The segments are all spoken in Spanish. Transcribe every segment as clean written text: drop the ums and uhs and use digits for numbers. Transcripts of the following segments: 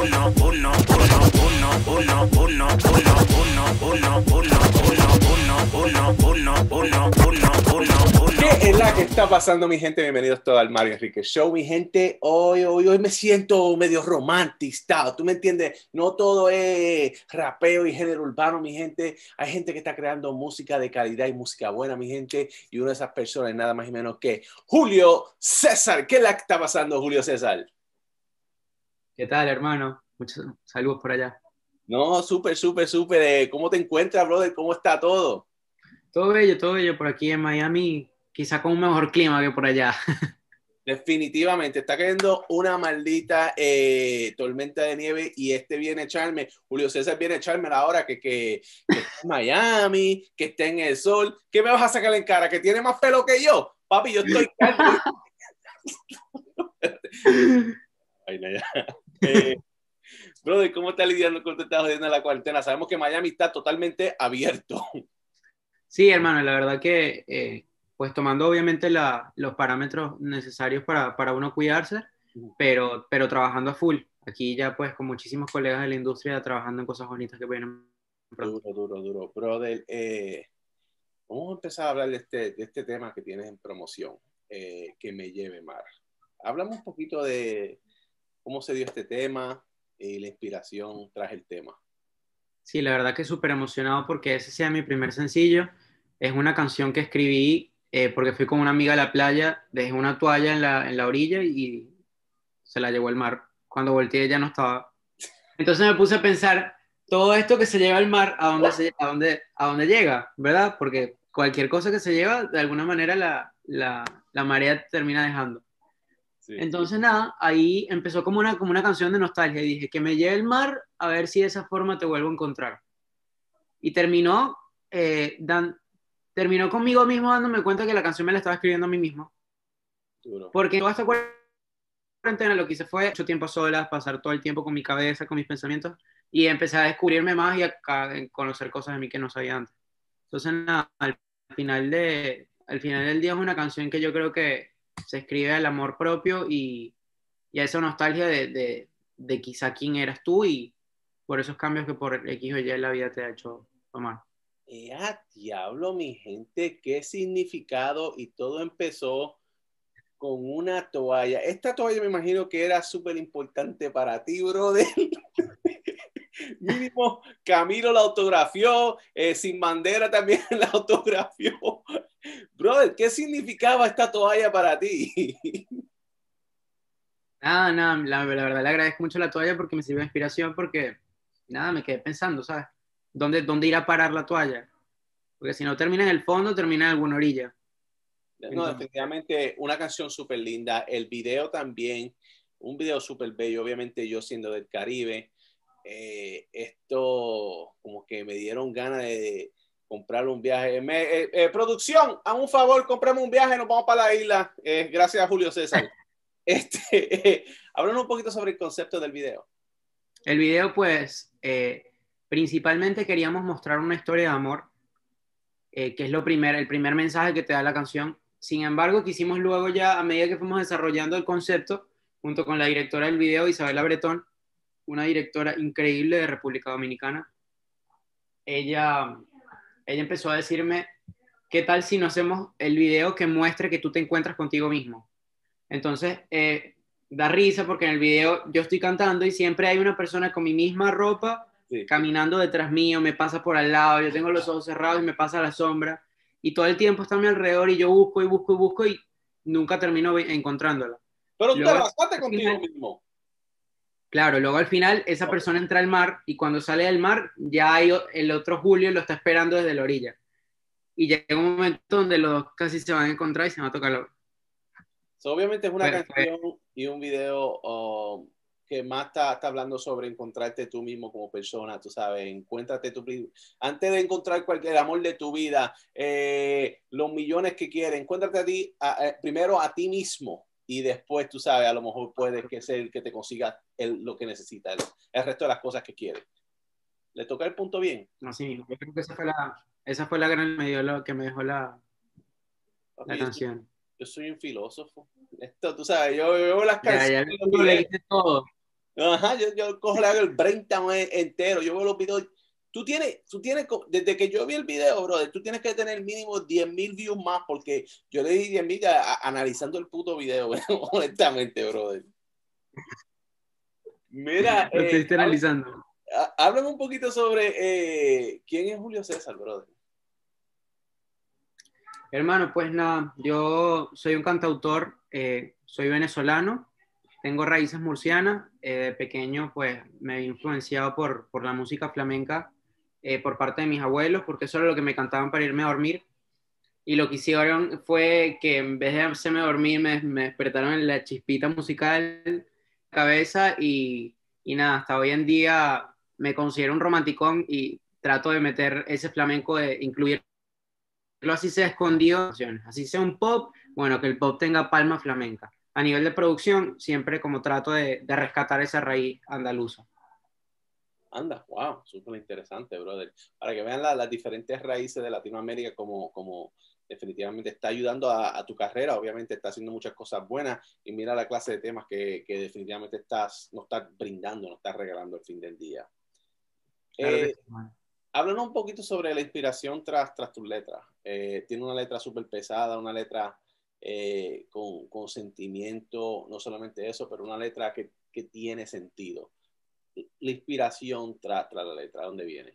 ¿Qué es la que está pasando, mi gente? Bienvenidos todos al Mario Enrique Show, mi gente. Hoy me siento medio romantizado, ¿tú me entiendes? No todo es rapeo y género urbano, mi gente. Hay gente que está creando música de calidad y música buena, mi gente. Y una de esas personas es nada más y menos que Julio César. ¿Qué es la que está pasando, Julio César? ¿Qué tal, hermano? Muchos saludos por allá. No, súper, súper, súper. ¿Cómo te encuentras, brother? ¿Cómo está todo? Todo bello por aquí en Miami, quizá con un mejor clima que por allá. Definitivamente, está cayendo una maldita tormenta de nieve y viene a echarme, Julio César viene a echarme la hora que está en Miami, que está en el sol. ¿Qué me vas a sacar en cara? ¿Que tiene más pelo que yo? Papi, yo estoy calvo. Ay, no, ya. Brother, ¿cómo estás lidiando con esta jodiendo la cuarentena? Sabemos que Miami está totalmente abierto. Sí, hermano, la verdad que, pues tomando obviamente los parámetros necesarios para uno cuidarse, pero trabajando a full. Aquí ya pues con muchísimos colegas de la industria trabajando en cosas bonitas que vienen pronto. Duro. Brother, vamos a empezar a hablar de este tema que tienes en promoción, que me lleve mar. Háblame un poquito de cómo se dio este tema y la inspiración tras el tema. Sí, la verdad que súper emocionado porque ese sea mi primer sencillo. Es una canción que escribí porque fui con una amiga a la playa, dejé una toalla en la orilla y se la llevó el mar. Cuando volteé ya no estaba. Entonces me puse a pensar, todo esto que se lleva al mar, ¿a dónde llega? ¿Verdad? Porque cualquier cosa que se lleva, de alguna manera la marea termina dejando. Sí. Entonces nada, ahí empezó como una canción de nostalgia y dije, que me lleve el mar a ver si de esa forma te vuelvo a encontrar. Y eh, dan, terminó conmigo mismo dándome cuenta que la canción me la estaba escribiendo a mí mismo. Duro. Porque toda esta cuarentena lo que hice fue mucho tiempo a solas, pasar todo el tiempo con mi cabeza, con mis pensamientos, y empecé a descubrirme más y a conocer cosas de mí que no sabía antes. Entonces, nada, al final del día es una canción que yo creo que se escribe al amor propio y a esa nostalgia de quizá quién eras tú y por esos cambios que por X o Y la vida te ha hecho tomar. Diablo, mi gente, qué significado, y todo empezó con una toalla. Esta toalla me imagino que era súper importante para ti, brother. Mínimo, Camilo la autografió, Sin Bandera también la autografió. Brother, ¿qué significaba esta toalla para ti? Nada, la verdad le agradezco mucho la toalla porque me sirvió de inspiración porque, nada, me quedé pensando, ¿sabes? ¿Dónde irá a parar la toalla? Porque si no termina en el fondo, termina en alguna orilla. No, Entonces, definitivamente una canción súper linda. El video también, un video súper bello. Obviamente yo siendo del Caribe, esto como que me dieron ganas de comprar un viaje. Producción, a un favor, compramos un viaje, nos vamos para la isla. Gracias a Julio César. Hablando un poquito sobre el concepto del video. el video, pues, principalmente queríamos mostrar una historia de amor, que es el primer mensaje que te da la canción. Sin embargo, quisimos luego ya, a medida que fuimos desarrollando el concepto, junto con la directora del video, Isabela Bretón, una directora increíble de República Dominicana, ella, ella empezó a decirme, ¿qué tal si no hacemos el video que muestre que tú te encuentras contigo mismo? Entonces, da risa porque en el video yo estoy cantando y siempre hay una persona con mi misma ropa Sí. caminando detrás mío, me pasa por al lado, yo tengo los ojos cerrados y me pasa la sombra y todo el tiempo está a mi alrededor y yo busco y nunca termino encontrándola. Pero tú te Luego abrazaste al contigo final, mismo. claro, luego al final esa persona entra al mar y cuando sale del mar ya hay el otro Julio lo está esperando desde la orilla. Y llega un momento donde los dos casi se van a encontrar y se van a tocar la... So, obviamente es una Fue canción y un video que más está hablando sobre encontrarte tú mismo como persona, tú sabes, encuéntrate tú antes de encontrar cualquier amor de tu vida, los millones que quieres, encuéntrate a ti, primero a ti mismo y después, tú sabes, a lo mejor puede que sea el que te consiga lo que necesita, el resto de las cosas que quieres. ¿Le toca el punto bien? así mismo. Yo creo que esa fue la gran que me dejó la Papi, canción. yo soy un filósofo. Esto, tú sabes, yo veo las Ya, canciones, ya los lo videos. leíste todo. Ajá, yo cojo le hago el breakdown entero, yo veo los videos. Desde que yo vi el video, brother, tú tienes que tener mínimo 10,000 views más, porque yo le di 10,000 analizando el puto video, honestamente, brother. Mira, Lo estuviste analizando. háblame un poquito sobre quién es Julio César, brother. Hermano, pues nada, yo soy un cantautor, soy venezolano, tengo raíces murcianas, de pequeño pues me he influenciado por la música flamenca por parte de mis abuelos, porque eso era lo que me cantaban para irme a dormir, y lo que hicieron fue que en vez de hacerme dormir me despertaron en la chispita musical en la cabeza y nada, hasta hoy en día me considero un romanticón y trato de meter ese flamenco, de incluir así sea escondido, así sea un pop, bueno, que el pop tenga palma flamenca. A nivel de producción, siempre como trato de rescatar esa raíz andaluza. Anda, wow, súper interesante, brother. Para que vean las diferentes raíces de Latinoamérica, como definitivamente está ayudando a tu carrera. Obviamente está haciendo muchas cosas buenas y mira la clase de temas que definitivamente nos estás brindando, nos estás regalando al fin del día. Claro que Eh, sí, hermano. Háblanos un poquito sobre la inspiración tras tus letras. Tiene una letra súper pesada, una letra con sentimiento, no solamente eso, pero una letra que tiene sentido. La inspiración tras la letra, ¿dónde viene?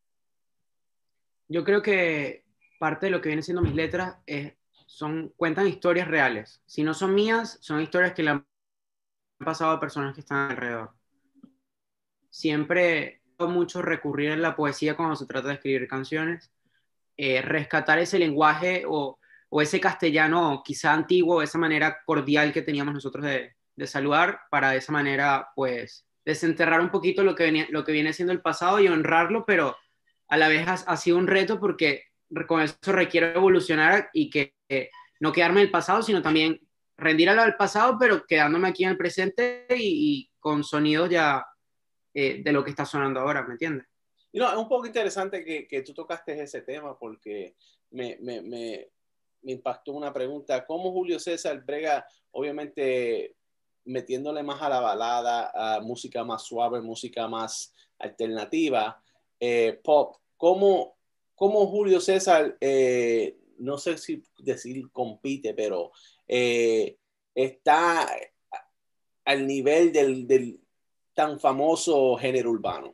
Yo creo que parte de lo que vienen siendo mis letras cuentan historias reales. Si no son mías, son historias que le han pasado a personas que están alrededor. Siempre mucho recurrir a la poesía cuando se trata de escribir canciones, rescatar ese lenguaje o ese castellano quizá antiguo, esa manera cordial que teníamos nosotros de saludar, para de esa manera, pues, desenterrar un poquito lo que viene siendo el pasado y honrarlo, pero a la vez ha sido un reto porque con eso requiere evolucionar y que no quedarme en el pasado, sino también rendir a lo del pasado, pero quedándome aquí en el presente y con sonidos ya de lo que está sonando ahora, ¿me entiendes? Es un poco interesante que tú tocaste ese tema porque me impactó una pregunta. ¿Cómo Julio César brega, obviamente, metiéndole más a la balada, a música más suave, música más alternativa, pop? ¿Cómo Julio César, no sé si decir compite, pero está al nivel del tan famoso género urbano?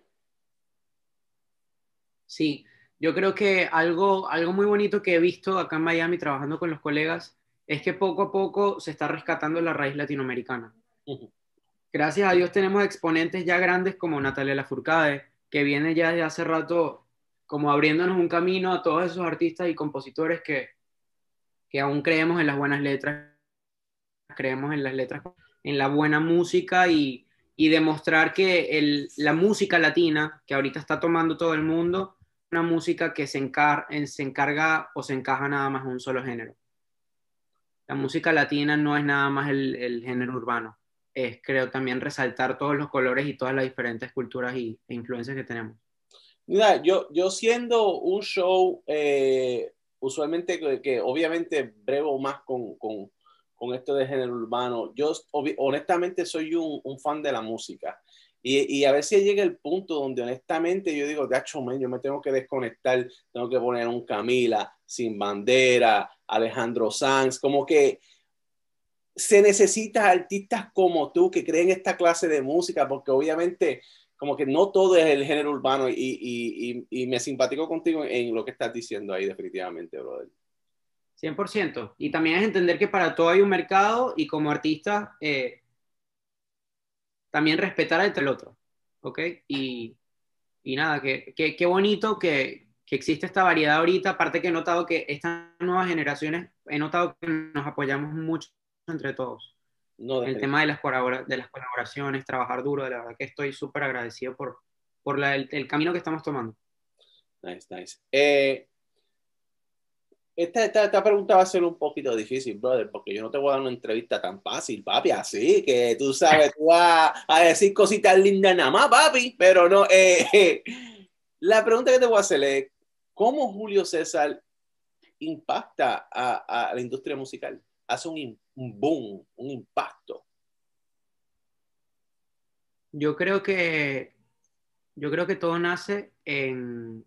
Sí, yo creo que algo muy bonito que he visto acá en Miami trabajando con los colegas es que poco a poco se está rescatando la raíz latinoamericana. Gracias a Dios tenemos exponentes ya grandes como Natalia Lafourcade, que viene ya desde hace rato como abriéndonos un camino a todos esos artistas y compositores que aún creemos en las buenas letras, creemos en las letras, en la buena música y demostrar que la música latina, que ahorita está tomando todo el mundo, una música que se encarga o se encaja nada más en un solo género. La música latina no es nada más el género urbano, es creo también resaltar todos los colores y todas las diferentes culturas e influencias que tenemos. Mira, yo siendo un show, usualmente que obviamente brevo más con esto de género urbano, honestamente soy un fan de la música. Y a veces llega el punto donde honestamente yo digo, gacho, man, yo me tengo que desconectar, tengo que poner un Camila, Sin Bandera, Alejandro Sanz, como que se necesita artistas como tú que creen esta clase de música, porque obviamente como que no todo es el género urbano y me simpatico contigo en lo que estás diciendo ahí definitivamente, brother. 100%. Y también es entender que para todo hay un mercado y como artista también respetar entre el otro. ¿Ok? Y nada, qué bonito que existe esta variedad ahorita. Aparte que he notado que estas nuevas generaciones, he notado que nos apoyamos mucho entre todos. No, El tema de las colaboraciones, trabajar duro, de la verdad que estoy súper agradecido por el camino que estamos tomando. nice, nice. Esta pregunta va a ser un poquito difícil, brother, porque yo no te voy a dar una entrevista tan fácil, papi, así que tú sabes, tú vas a decir cositas lindas nada más, papi, pero no. La pregunta que te voy a hacer es, ¿cómo Julio César impacta a la industria musical? Hace un boom, un impacto. Yo creo que, yo creo que todo nace en...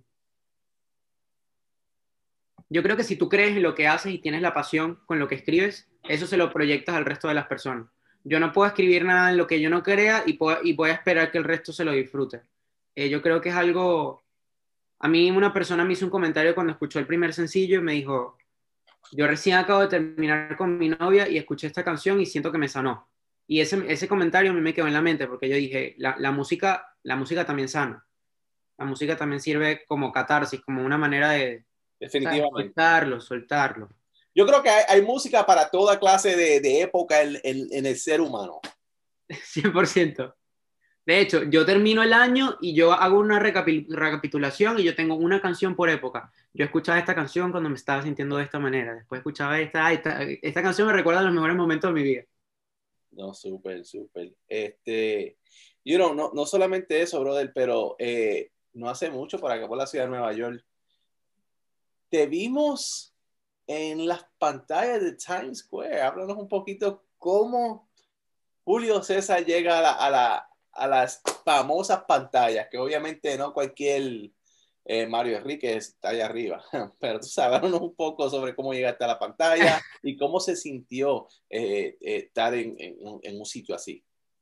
Yo creo que si tú crees en lo que haces y tienes la pasión con lo que escribes, eso se lo proyectas al resto de las personas. Yo no puedo escribir nada en lo que yo no crea y voy a esperar que el resto se lo disfrute. Yo creo que es algo... A mí una persona me hizo un comentario cuando escuchó el primer sencillo y me dijo, yo recién acabo de terminar con mi novia y escuché esta canción y siento que me sanó. Y ese comentario a mí me quedó en la mente porque yo dije, la música también sana. La música también sirve como catarsis, como una manera de, ¿sabes? Definitivamente. Soltarlo. Yo creo que hay música para toda clase de época en el ser humano. 100%. De hecho, yo termino el año y yo hago una recapitulación y yo tengo una canción por época. Yo escuchaba esta canción cuando me estaba sintiendo de esta manera. Después escuchaba esta canción me recuerda los mejores momentos de mi vida. No, súper, súper. No solamente eso, brother, pero no hace mucho por acá, por la ciudad de Nueva York, te vimos en las pantallas de Times Square. Háblanos un poquito cómo Julio César llega a las famosas pantallas, que obviamente no cualquier Mario Enríquez está allá arriba, pero tú sabes, háblanos un poco sobre cómo llegaste a la pantalla y cómo se sintió estar en un sitio así.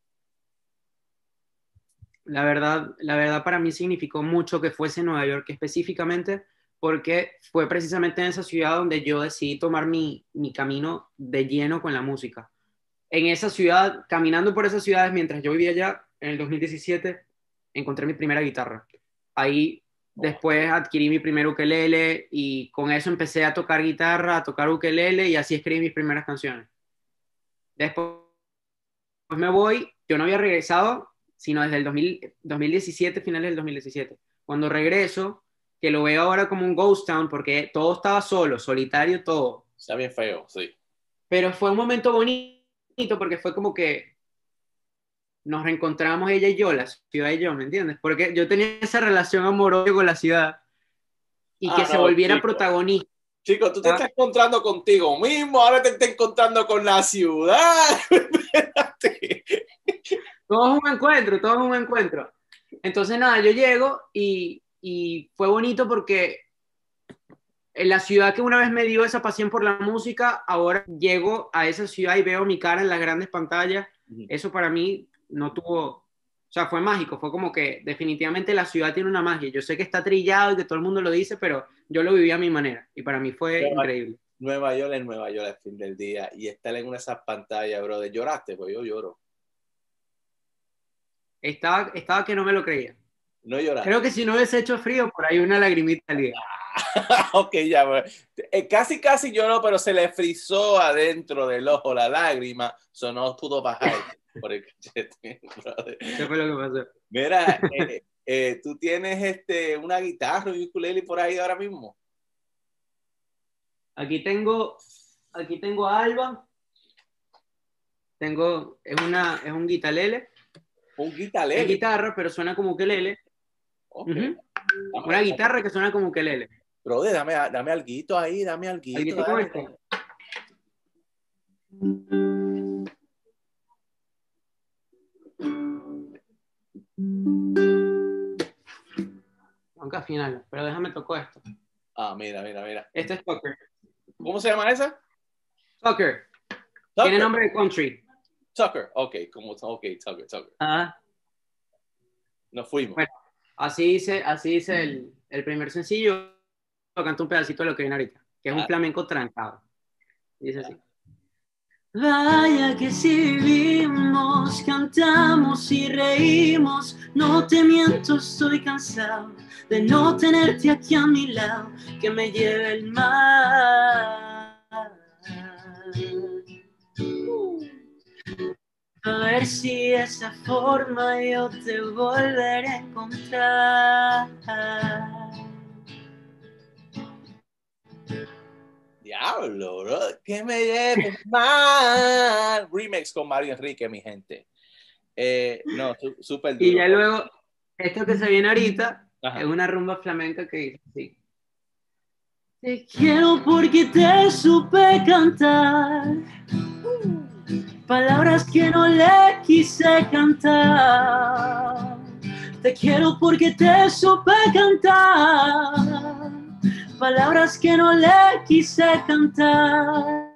La verdad para mí significó mucho que fuese Nueva York específicamente porque fue precisamente en esa ciudad donde yo decidí tomar mi camino de lleno con la música. En esa ciudad, caminando por esas ciudades mientras yo vivía allá, en el 2017, encontré mi primera guitarra. Ahí después adquirí mi primer ukelele y con eso empecé a tocar guitarra, a tocar ukelele y así escribí mis primeras canciones. Después me voy, yo no había regresado, sino desde el 2017, finales del 2017. Cuando regreso, que lo veo ahora como un ghost town porque todo estaba solo, solitario todo. Está bien feo, sí. Pero fue un momento bonito porque fue como que nos reencontramos ella y yo, la ciudad y yo, ¿me entiendes? Porque yo tenía esa relación amorosa con la ciudad y que se No, volviera chico. protagonista. Chico, tú te estás encontrando contigo mismo, ahora te estás encontrando con la ciudad. Espérate. Todo es un encuentro. Entonces, nada, yo llego y fue bonito porque en la ciudad que una vez me dio esa pasión por la música, ahora llego a esa ciudad y veo mi cara en las grandes pantallas. Eso para mí no tuvo, o sea, fue mágico, fue como que definitivamente la ciudad tiene una magia. Yo sé que está trillado y que todo el mundo lo dice, pero yo lo viví a mi manera y para mí fue increíble. Nueva York es Nueva York al fin del día y estar en una de esas pantallas, brother. ¿Lloraste? Pues yo lloro. Estaba que no me lo creía. No lloraste. Creo que si no hubiese hecho frío, por ahí una lagrimita salía. Ok, ya, bueno. Casi lloró, pero se le frizó adentro del ojo la lágrima, so no pudo bajar por el cachete, brother. ¿Qué fue lo que pasó? Mira, tú tienes una guitarra, un ukulele por ahí ahora mismo. Aquí tengo a Alba. Es un guitarlele. Un guitarlele. Es guitarra, pero suena como ukelele. Okay. Una guitarra que suena como ukelele. Brother, dame alguito ahí, dame alguito. ¿Alguito con este? Aunque al final, pero déjame tocar esto. Ah, mira. Este es Tucker. ¿Cómo se llama esa? Tucker. Tiene nombre de country. Tucker, Tucker. Ah. Nos fuimos. Bueno, así dice el primer sencillo. Canto un pedacito de lo que viene ahorita, que es un flamenco trancado. Dice así. Vaya que si vivimos, cantamos y reímos, no te miento, estoy cansado de no tenerte aquí a mi lado, que me lleve el mar. A ver si de esa forma yo te volveré a encontrar. Diablo, bro, que me lleves mal. Remix con Mario Enrique, mi gente. No, súper duro. Y ya luego, esto que se viene ahorita, es una rumba flamenca que dice así. Te quiero porque te supe cantar. palabras que no le quise cantar. Te quiero porque te supe cantar, palabras que no le quise cantar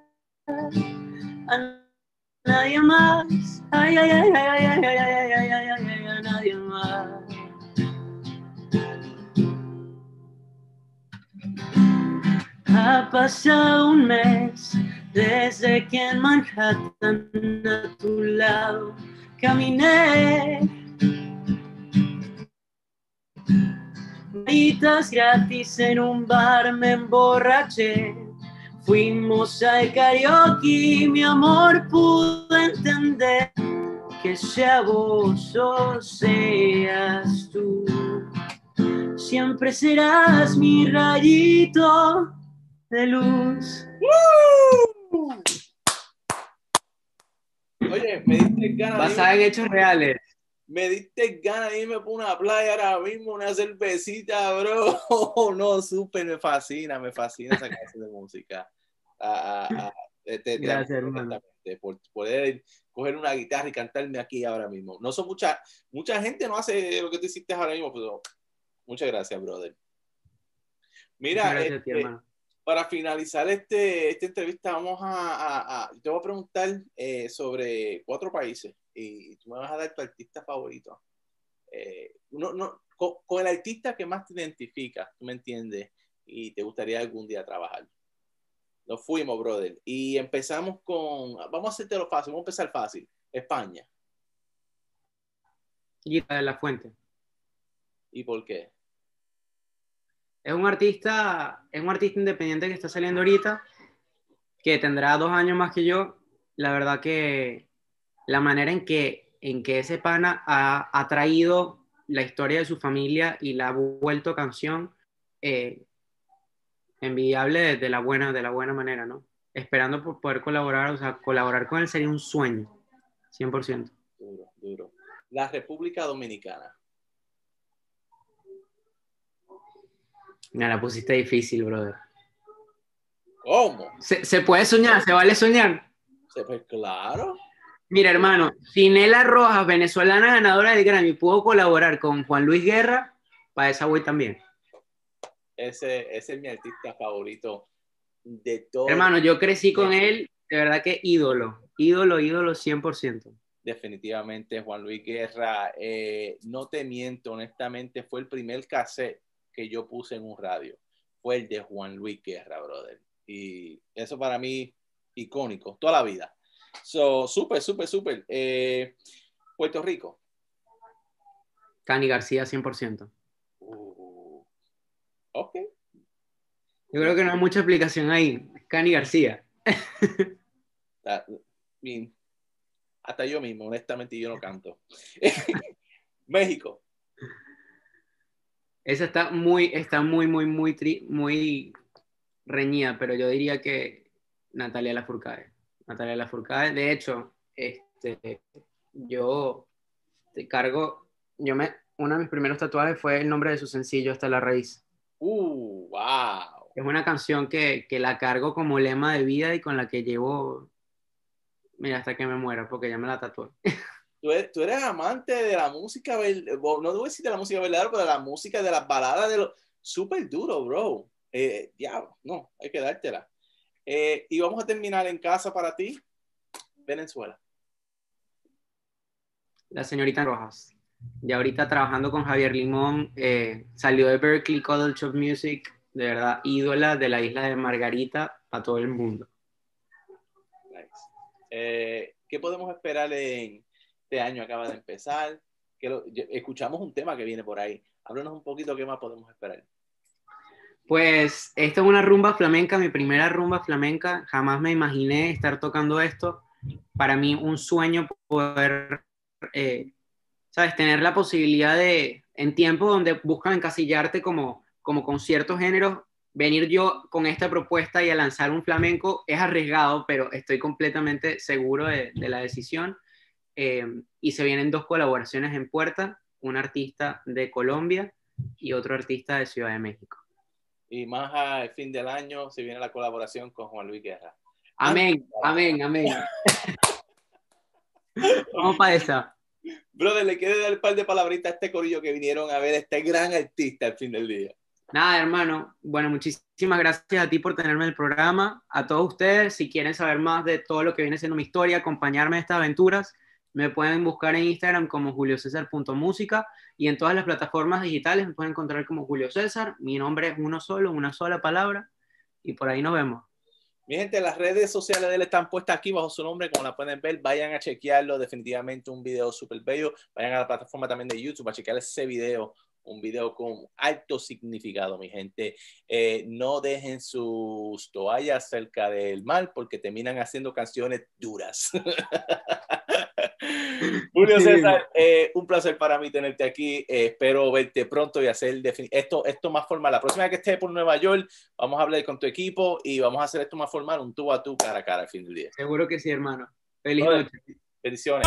a nadie más. Ay, ay, ay, ay, ay, ay, ay, ay, ay, ay, ay, ay, a nadie más. Ha pasado un mes desde que en Manhattan a tu lado caminé. Maritas gratis en un bar me emborraché. Fuimos al karaoke, mi amor, pude entender que sea vos o seas tú, siempre serás mi rayito de luz. Oye, me diste ganas. Basada en hechos reales. Me diste ganas de irme por una playa ahora mismo, una cervecita, bro. No, súper, me fascina esa clase de música. Gracias, hermano. Por poder coger una guitarra y cantarme aquí ahora mismo. No son mucha gente no hace lo que tú hiciste ahora mismo, pero muchas gracias, brother. Mira, gracias a ti, hermano. Para finalizar esta entrevista, te voy a preguntar sobre 4 países y tú me vas a dar tu artista favorito. Con el artista que más te identifica, tú me entiendes, y te gustaría algún día trabajar. Nos fuimos, brother. Y empezamos vamos a hacértelo fácil, vamos a empezar fácil. España. Guita de la Fuente. ¿Y por qué? Es un artista independiente que está saliendo ahorita, que tendrá 2 años más que yo. La verdad que la manera en que ese pana ha traído la historia de su familia y la ha vuelto canción, envidiable de la buena manera, ¿no? Esperando por poder colaborar, o sea, colaborar con él sería un sueño, 100%. Duro. La República Dominicana. Me la pusiste difícil, brother. ¿Cómo? ¿Se puede soñar? ¿Se vale soñar? Pues claro. Mira, hermano, Finela Rojas, venezolana ganadora del Grammy, pudo colaborar con Juan Luis Guerra, para esa voy también. Ese es mi artista favorito de todo. Hermano, yo crecí con él, de verdad que ídolo 100%. Definitivamente Juan Luis Guerra, no te miento, honestamente, fue el primer cassette que yo puse en un radio. Fue el de Juan Luis Guerra, brother. Y eso para mí, icónico, toda la vida. Súper. Puerto Rico. Cani García, 100%. Ok. Yo creo que no hay mucha explicación ahí. Cani García. Hasta yo mismo, honestamente, yo no canto. México. Esa está muy reñida, pero yo diría que Natalia Lafourcade. De hecho, uno de mis primeros tatuajes fue el nombre de su sencillo, Hasta la Raíz. Wow. Es una canción que la cargo como lema de vida y con la que llevo, mira, hasta que me muera, porque ya me la tatué. Tú eres amante de la música, no debo decir de la música verdadera, pero de la música, de las baladas, de lo súper duro, bro. No, hay que dártela. Y vamos a terminar en casa para ti, Venezuela. La señorita Rojas. Ya ahorita trabajando con Javier Limón, salió de Berklee College of Music, de verdad, ídola de la isla de Margarita para todo el mundo. Nice. ¿Qué podemos esperar en este año? Acaba de empezar. Escuchamos un tema que viene por ahí. Háblanos un poquito qué más podemos esperar. Pues esta es una rumba flamenca, mi primera rumba flamenca. Jamás me imaginé estar tocando esto. Para mí un sueño poder, ¿sabes? Tener la posibilidad de, en tiempos donde buscan encasillarte como con ciertos géneros, venir yo con esta propuesta y a lanzar un flamenco es arriesgado, pero estoy completamente seguro de la decisión. Y se vienen 2 colaboraciones en puerta, un artista de Colombia y otro artista de Ciudad de México. Y más al fin del año se viene la colaboración con Juan Luis Guerra. Amén. Vamos para esa. Brother, le quiero dar un par de palabritas a este corillo que vinieron a ver a este gran artista al fin del día. Nada, hermano. Bueno, muchísimas gracias a ti por tenerme en el programa. A todos ustedes, si quieren saber más de todo lo que viene siendo mi historia, acompañarme en estas aventuras, me pueden buscar en Instagram como juliocesar.música y en todas las plataformas digitales me pueden encontrar como Julio César. Mi nombre es uno solo, una sola palabra, y por ahí nos vemos. Mi gente, las redes sociales de él están puestas aquí bajo su nombre, como la pueden ver. Vayan a chequearlo, definitivamente un video súper bello. Vayan a la plataforma también de YouTube a chequear ese video, un video con alto significado, mi gente. No dejen sus toallas cerca del mar porque terminan haciendo canciones duras. Julio César, un placer para mí tenerte aquí. Espero verte pronto y hacer esto más formal. La próxima vez que esté por Nueva York, vamos a hablar con tu equipo y vamos a hacer esto más formal, un tú a tú, cara a cara al fin del día. Seguro que sí, hermano. Feliz noche. Bendiciones.